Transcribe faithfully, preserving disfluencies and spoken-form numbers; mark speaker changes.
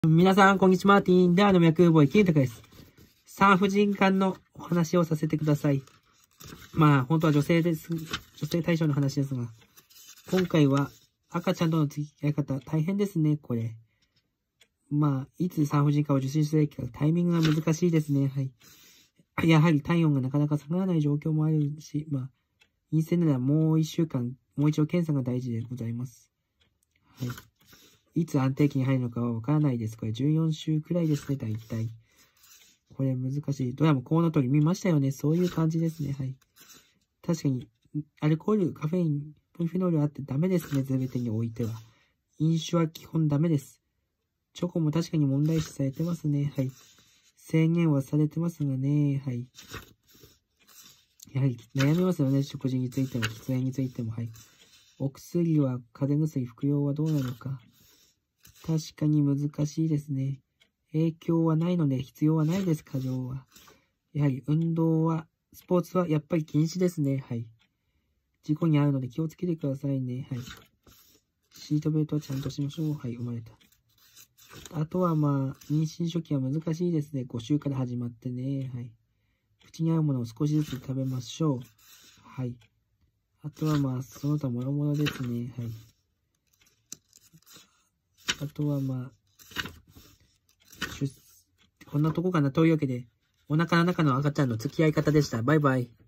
Speaker 1: 皆さん、こんにちは。マーティンであの脈ボイキンタカです。産婦人科のお話をさせてください。まあ、本当は女性です。女性対象の話ですが、今回は赤ちゃんとの付き合い方、大変ですね、これ。まあ、いつ産婦人科を受診すべきか、タイミングが難しいですね。はい。やはり体温がなかなか下がらない状況もあるし、まあ、陰性ならもう一週間、もう一度検査が大事でございます。はい。いつ安定期に入るのかはわからないです。これじゅうよん週くらいですね、大体。これ難しい。どれもこの通り見ましたよね。そういう感じですね。はい。確かに、アルコール、カフェイン、ポリフェノールあってダメですね。全てにおいては。飲酒は基本ダメです。チョコも確かに問題視されてますね。はい。制限はされてますがね。はい。やはり悩みますよね。食事についても、喫煙についても。はい。お薬は、風邪薬服用はどうなのか。確かに難しいですね。影響はないので必要はないです、過剰は。やはり運動は、スポーツはやっぱり禁止ですね。はい。事故に遭うので気をつけてくださいね。はい。シートベルトはちゃんとしましょう。はい、生まれた。あとはまあ、妊娠初期は難しいですね。ご週から始まってね。はい。口に合うものを少しずつ食べましょう。はい。あとはまあ、その他もろもろですね。はい。あとはまあ、こんなとこかな。というわけで、お腹の中の赤ちゃんの付き合い方でした。バイバイ。